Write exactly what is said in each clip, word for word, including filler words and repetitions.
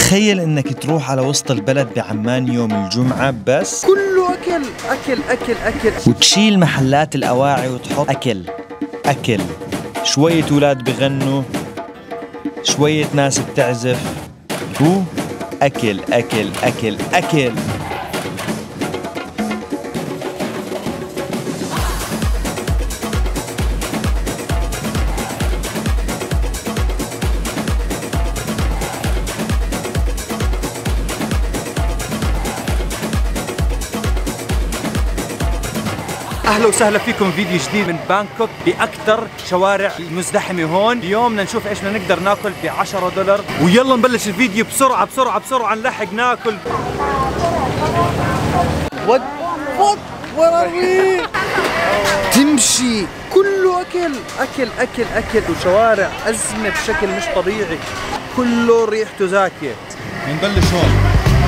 تخيل انك تروح على وسط البلد بعمان يوم الجمعة بس كله اكل اكل اكل اكل، وتشيل محلات الاواعي وتحط اكل اكل، شوية اولاد بغنوا، شوية ناس بتعزف، هو اكل اكل اكل اكل. اهلا وسهلا فيكم فيديو جديد من بانكوك باكثر شوارع المزدحمه هون. اليوم بدنا نشوف ايش بدنا نقدر ناكل ب عشرة دولار، ويلا نبلش الفيديو بسرعه بسرعه بسرعه نلحق ناكل. وات وات وير ار وي؟ تمشي كله اكل اكل اكل اكل، وشوارع ازمه بشكل مش طبيعي، كله ريحته زاكيه. بنبلش هون.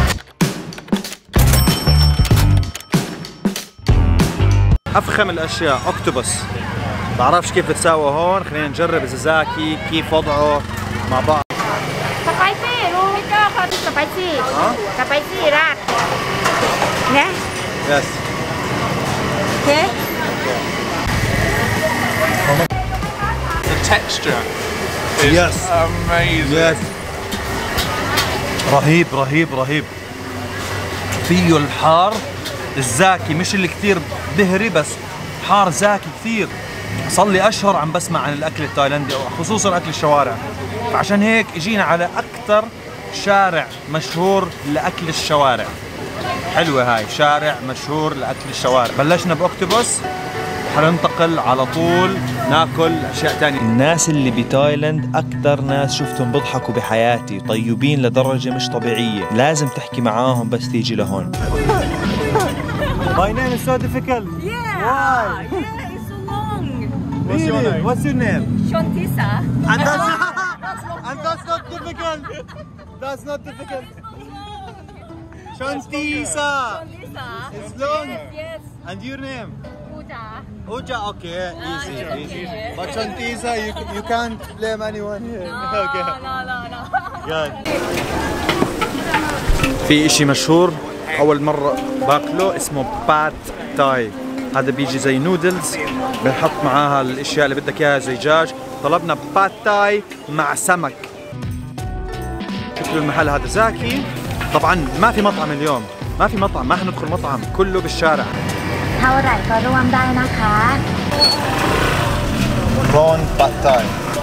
افخم الاشياء اوكتوبس، بعرفش كيف بتساوى هون. خلينا نجرب اذا زاكي كيف وضعه مع بعض. سبايسي روح سبايسي سبايسي رات نه يس اوكي. The texture is Yes. amazing. يس رهيب رهيب رهيب. فيه الحار الزاكي، مش اللي كثير دهري، بس حار زاكي كثير. صار لي اشهر عم بسمع عن الاكل التايلندي خصوصا اكل الشوارع، فعشان هيك اجينا على اكثر شارع مشهور لاكل الشوارع. حلوه هاي، شارع مشهور لاكل الشوارع. بلشنا باوكتوبس، حننتقل على طول ناكل اشياء ثانيه. الناس اللي بتايلاند اكثر ناس شفتهم بيضحكوا بحياتي، طيبين لدرجة مش طبيعية، لازم تحكي معاهم بس تيجي لهون. My name is so difficult. Yeah. Why? Yeah, it's so long. What's your name? What's your name? Shontisa. And that's and that's not difficult. That's not difficult. Shantisa. Shontisa. It's long. Yes, yes. And your name? Uta. Uja. Okay, easy, it's easy. okay. But Shantisa, you you can't blame anyone here. No, Okay. no, no, no. Good. في اشي مشهور اول مرة باكله اسمه بات تاي. هذا بيجي زي نودلز، بنحط معاها الاشياء اللي بدك اياها زي دجاج. طلبنا بات تاي مع سمك. شكله المحل هذا زاكي. طبعا ما في مطعم اليوم، ما في مطعم، ما حندخل مطعم، كله بالشارع. เท่าไหร่ก็ร่วมได้นะคะ prawn pad thai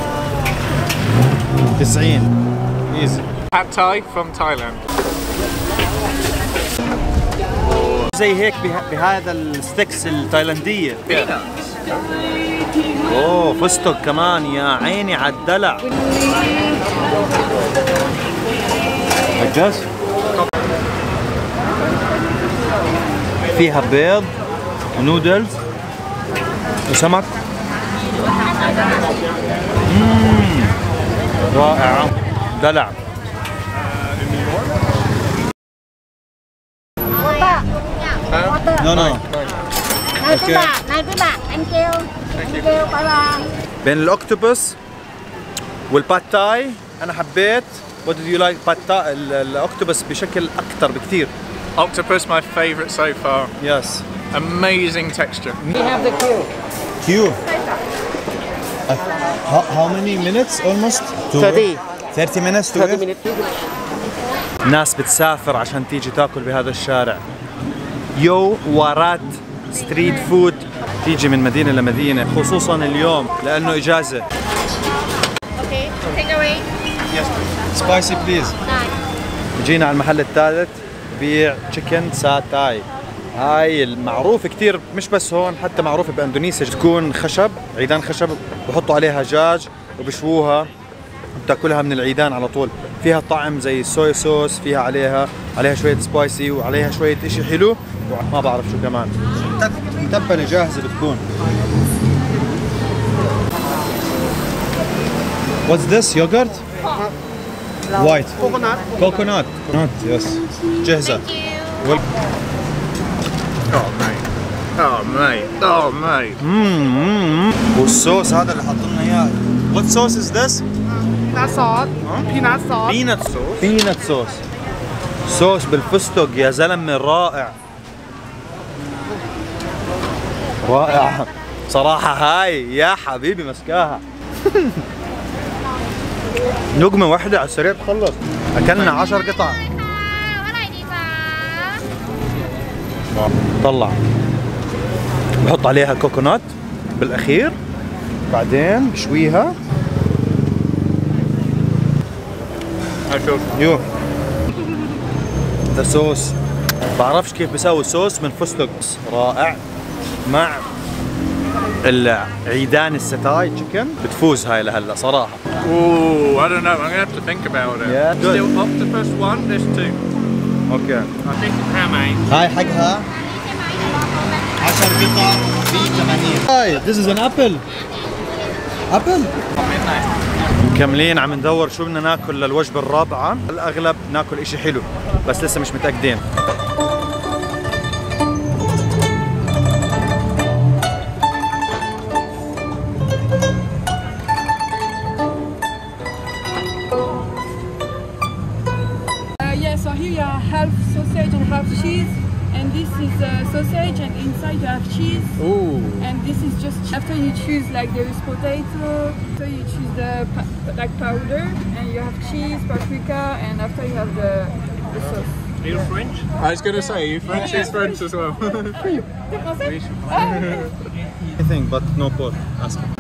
تسعين easy. Pad Thai from Thailand. زي هيك به- بهذا الستيكس التايلاندية. اوه فستق كمان، يا عيني على الدلع. الجاز فيها بيض ونودلز وسمك. مم. رائعة، دلع. No no. นายพี่บะนายพี่บะ thank you thank you บ๊ายบาย بين الاوكتوبس والباد تاي انا حبيت. What did you like باد تاي؟ ال- الاوكتوبس بشكل اكثر بكثير. Octopus, my favourite so far. Yes. Amazing texture. Q. Uh, how, how many minutes almost? thirty. thirty minutes to wait? ناس بتسافر عشان تيجي تاكل بهذا الشارع. يو وارات ستريت فود، تيجي من مدينة لمدينة خصوصا اليوم لأنه إجازة. okay take away Spicy please. جينا على المحل الثالث بيع تشيكن ساتاي. هاي المعروف كثير، مش بس هون، حتى معروفة باندونيسيا. تكون خشب، عيدان خشب، بحطوا عليها دجاج وبشووها، بتاكلها من العيدان على طول. فيها طعم زي صويا صوص، فيها عليها عليها شوية سبايسي وعليها شوية اشي حلو، ما بعرف شو كمان. متبلة جاهزة بتكون. What's this? Yogurt? White. Coconut. Coconut. Coconut. Yes. جاهزة. Well, Oh mate. Oh mate. Oh mate. مم. والصوص هذا اللي حاطين لنا اياه. What sauce is this? peanut sauce peanut sauce بينات صوص بينات صوص صوص بالفستق يا زلمه رائع رائع صراحه. هاي يا حبيبي مسكاها لقمه واحده على السريع تخلص. اكلنا عشر قطع. طلع بحط عليها كوكونات بالاخير بعدين بشويها. اشوف يو ذا صوص بعرفش كيف بسوي صوص من فستق رائع مع العيدان الستاي تشيكن. بتفوز هاي لهلا صراحه. Ooh, I don't know. I'm gonna have to think about it. Yeah, good. Still octopus one. There's two. اوكي I think it's how many? هاي حقها عشر قطع ب ثمانين. هاي this is an apple. apple. مكملين عم ندور شو بدنا ناكل للوجبه الرابعه. الاغلب ناكل اشي حلو بس لسه مش متاكدين. So here you have half sausage and half cheese, and this is uh, sausage, and inside you have cheese. Ooh. And this is just after you choose, like there is potato, so you choose the pa like powder, and you have cheese, paprika, and after you have the, the sauce. Are you French? I was gonna say, you French? She's French as well. Anything but no pork. Ask me.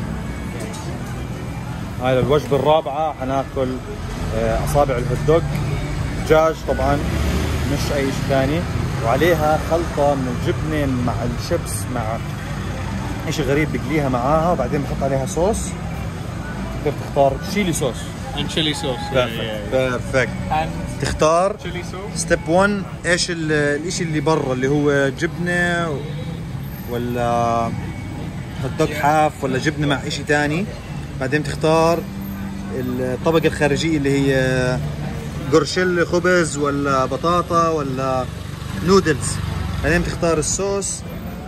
هاي الوجبة الرابعة حناكل أصابع الهوت دوغ دجاج طبعا مش أي شيء ثاني، وعليها خلطة من الجبنة مع الشيبس مع إشي غريب بقليها معاها، وبعدين بحط عليها صوص. كيف تختار؟ تشيلي صوص. And chili sauce. بيرفكت. تختار Chili sauce. ستيب واحد ايش الاشي اللي برا اللي هو جبنة ولا هوت دوغ حاف ولا جبنة مع اشي ثاني. بعدين تختار الطبقة الخارجية اللي هي قرشل خبز ولا بطاطا ولا نودلز. بعدين تختار الصوص.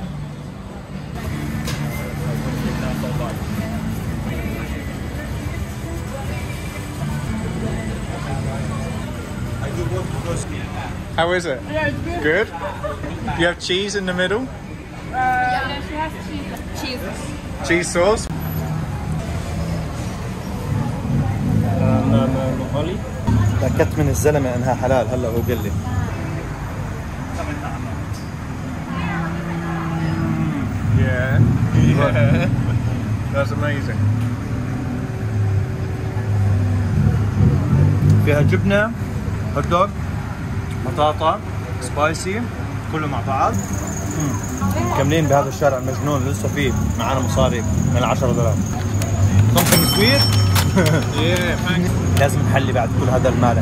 How is it? Yeah, it's good. Good. You have cheese in the middle. Uh, yeah, she has cheese. Cheese. Cheese sauce. تأكدت من الزلمة انها حلال هلا هو قال لي. Yeah. Yeah. That's amazing. فيها جبنة، هوت دوغ، بطاطا، سبايسي، كله مع بعض. مكملين بهذا الشارع المجنون لسه فيه معانا مصاري من عشرة دولار. something sweet. Yeah, thanks. لازم نحلي بعد كل هذا المالح.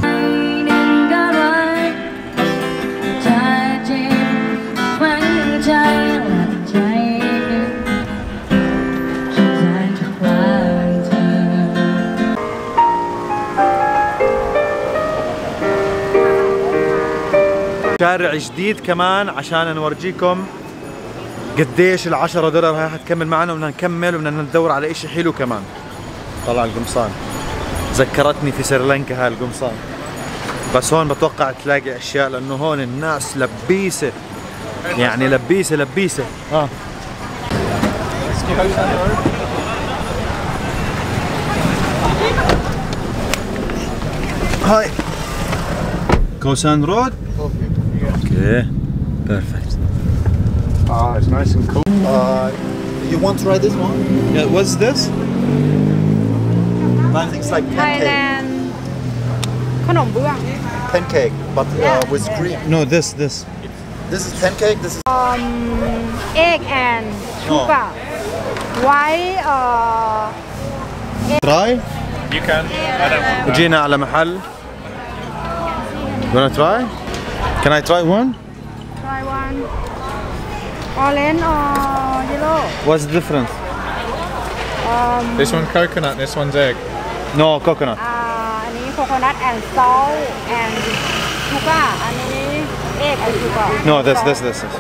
شارع جديد كمان عشان نورجيكم قديش العشرة دولار هاي حتكمل معنا، وبدنا نكمل وبدنا ندور على اشي حلو كمان. طلع القمصان ذكرتني في سريلانكا هاي القمصان، بس هون بتوقع تلاقي اشياء لانه هون الناس لبيسه، يعني لبيسه لبيسه. اه هاي كوسان رود. اوكي بيرفكت. Ah, it's nice and cool. Uh, you want to try this one? Yeah, what's this? I think it's like pancake. Thailand ขนมเบื้อง Pancake, but uh, with cream. No, this, this. This is pancake. This is. egg and sugar white uh Try. You can. I don't want that. جينا على محل. Wanna try? Can I try one? try one orange or yellow What's the difference? This one's coconut, this one's egg. No, coconut. อ่าอันนี้ coconut and salt and sugar อันนี้ egg and sugar No, this, this, this. this.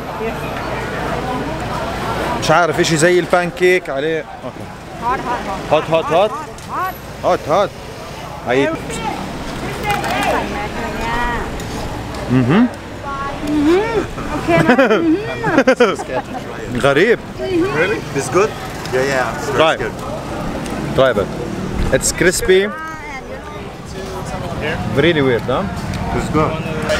مش عارف اشي زي البانكيك عليه. اوكي. hot hot hot Hot, hot, hot. hot هات هات I eat. ใส่แมสอะไรเนี่ย Mhm. โอเคนะ غريب. Really? This good? Yeah, yeah. It's Try. good. Try it. It's crispy. Really weird, huh? It's good.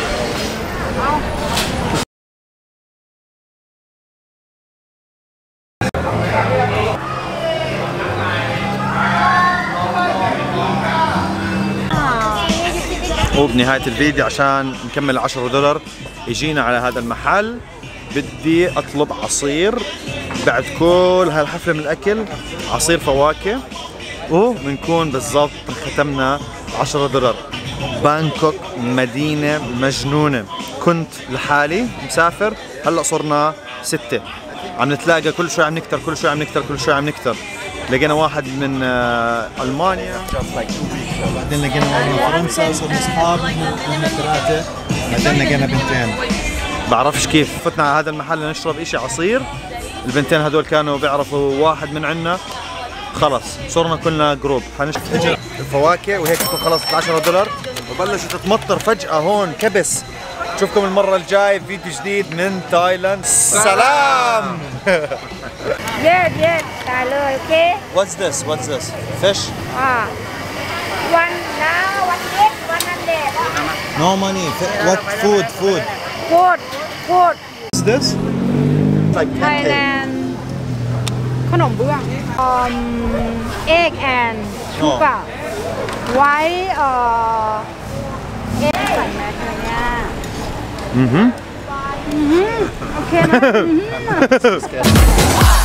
وبنهاية الفيديو عشان نكمل عشرة دولار يجينا على هذا المحل بدي اطلب عصير بعد كل هالحفلة من الاكل، عصير فواكه، وبنكون بالضبط ختمنا عشرة دولار. بانكوك مدينة مجنونة، كنت لحالي مسافر، هلا صرنا ستة، عم نتلاقى كل شوي، عم نكتر كل شوي، عم نكتر كل شوي، عم نكتر. لقينا واحد من المانيا، بعدين لقينا واحد من فرنسا، صرنا اصحاب احنا ثلاثة، بعدين لقينا بنتين. بعرفش كيف فتنا على هذا المحل نشرب اشي عصير، البنتين هدول كانوا بيعرفوا واحد من عنا، خلص صرنا كلنا جروب حنشتري الفواكه وهيك تكون خلصت عشرة دولار. وبلشت تمطر فجأة هون كبس. نشوفكم المرة الجاي فيديو جديد من تايلاند. سلام. yes yes ได้เลยโอเค What's this? What's this? Fish? อ่า one now one eight one hundred No money. What food? Food. food food What's this? Like Thailand ขนมเบื้อง um egg and sugar white เอ่อ egg ใส่แมสอะไรเนี่ย Mhm. โอเคนะ